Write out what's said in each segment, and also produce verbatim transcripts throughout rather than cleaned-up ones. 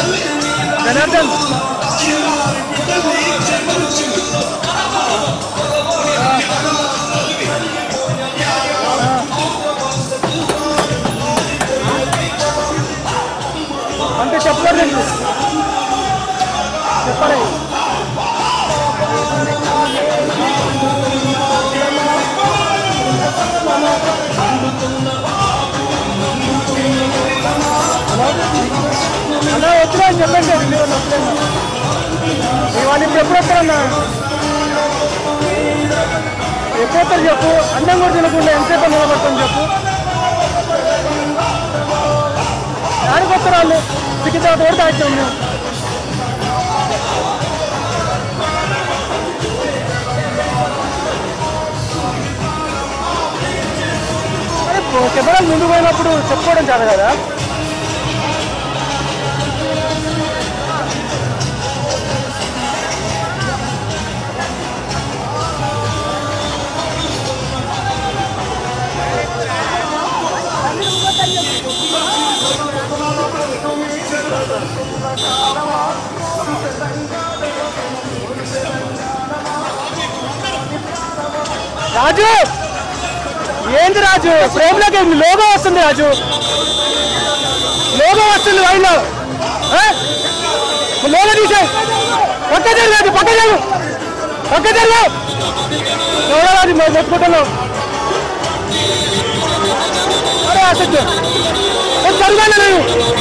జనార్దన్ అంటే చెప్పలేదు చెప్పాలి అలా వచ్చినా అని చెప్పండి వాళ్ళు ఇప్పుడు ఎప్పుడు వస్తారన్నా ఎప్పుడు వస్తారు చెప్పు అన్నం కూడా తినకుండా ఎంతసేపు నిలబడతాం చెప్పు దానికి వస్తారు వాళ్ళు టికెట్ తర్వాత కూడా తాగుతాం మేము కెమెరా ముందు పోయినప్పుడు చెప్పుకోవడం చాలు కదా రాజు ఏంది రాజు ఫ్రేమ్లోకి లోగో వస్తుంది రాజు లోగో వస్తుంది వైన్లో లోగో తీసే పక్క జరగదు పక్క జరుగు పక్క జరుగు చూడరాదు మేము మొత్తుకుంటున్నాం అరే అసలు జరుగుతాను నేను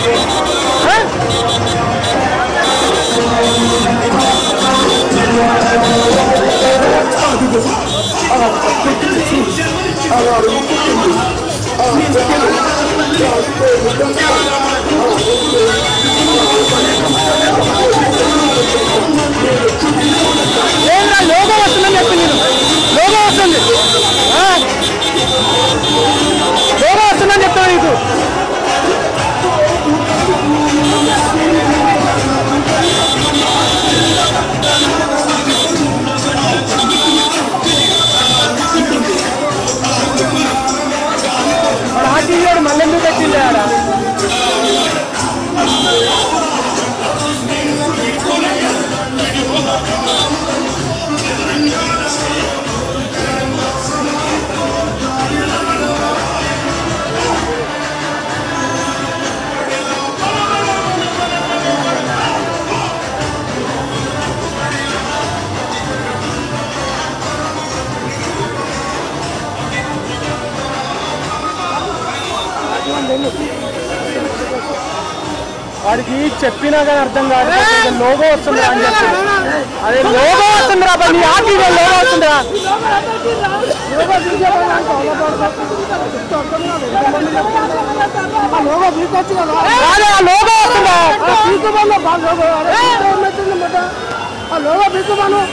ఏంద్రా లోగో వస్తుందని చెప్పి నేను లోగో వస్తుంది లోగో వస్తుందని చెప్తాను నీకు ఆర్టీఓడు మళ్ళీ ఎందుకు పెట్టింది ఆడ వాడికి చెప్పినా కానీ అర్థం కాదు లోగో వస్తుందిరా అని చెప్పి అదే లోగో వస్తుందిరా నీ ఆర్టీఓ లోగో వస్తుందిరా అదే ఆ లోగో వస్తుందా ఆ లోగో తీసుకోమను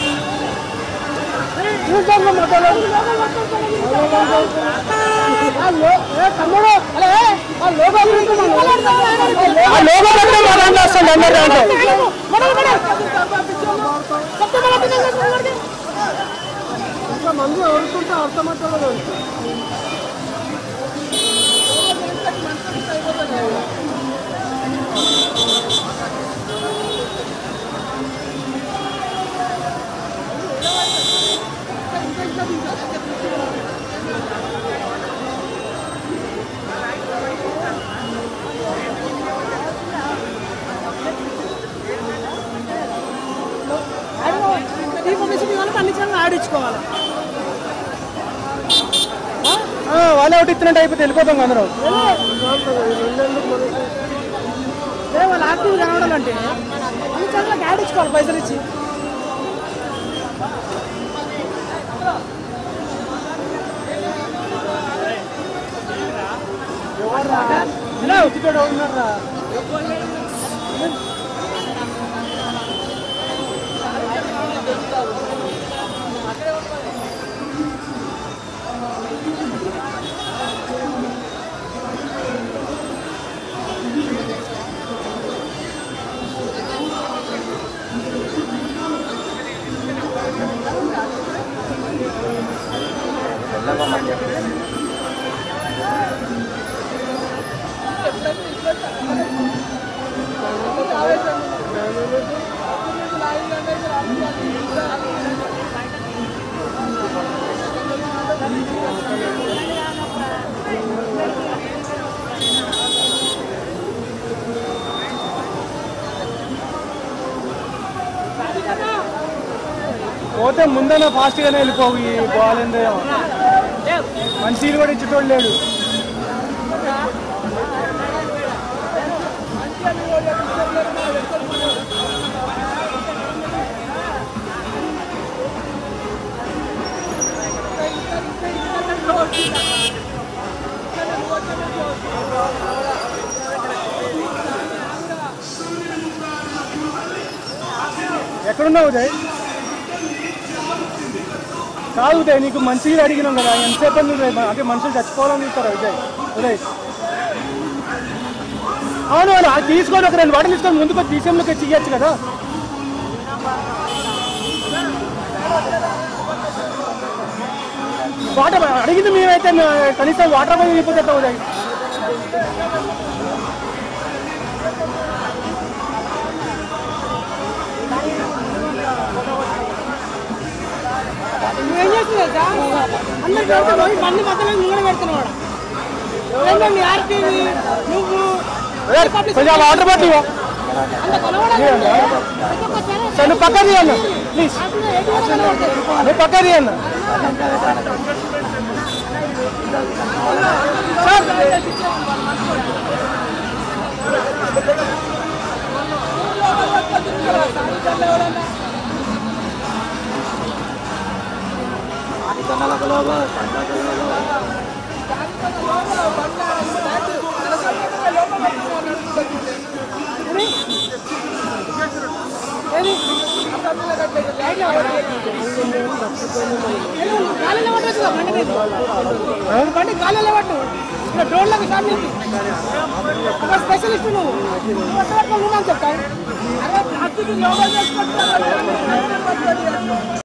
మంది ఎవరుకుంటే అర్థమవుతుంది ఆడించుకోవాలి వాళ్ళే ఒకటి ఇచ్చినట్టు అయిపోతే వెళ్ళిపోతాం అందరం వాళ్ళు యాక్టివ్ కనబడాలంటే అన్ని చోట్లకి ఆడించుకోవాలి పైసలు ఇచ్చి ఉన్నారా పోతే ముందన ఫాస్ట్గానే వెళ్ళిపోవు ఈ పోవాలంటే మంచిలు కూడా ఇచ్చేటోళ్ళు లేడు. ఎక్కడున్నావు ఉదయ్? కాదు ఉదయ్, నీకు మంచిగా అడిగినాం కదా, ఎంతసేపు అంటే మనుషులు చచ్చిపోవాలని చూస్తారా ఉదయ్? ఉదయ్ అవును అవును, అది తీసుకొని ఒక రెండు వాటర్ తీసుకొని ముందుకు తీసేంలోకి చెయ్యొచ్చు కదా. వాటర్ అడిగింది మేమైతే కనీసం వాటర్ పోయి వెళ్ళిపోతే ఉదయ్. ఏం చేస్తున్నా అందరు బండి మధ్యలో ముంగడ పెడుతున్నాడు. నువ్వు కొంచెం వాటర్ పట్టి నువ్వు పక్క తీయన్న ప్లీజ్, నువ్వు పక్క తీయన్న బండి గాలిలో పట్టు, డ్రోన్లకు షాప్ నుంచి స్పెషలిస్ట్ నువ్వు నువ్వు చెప్తావు.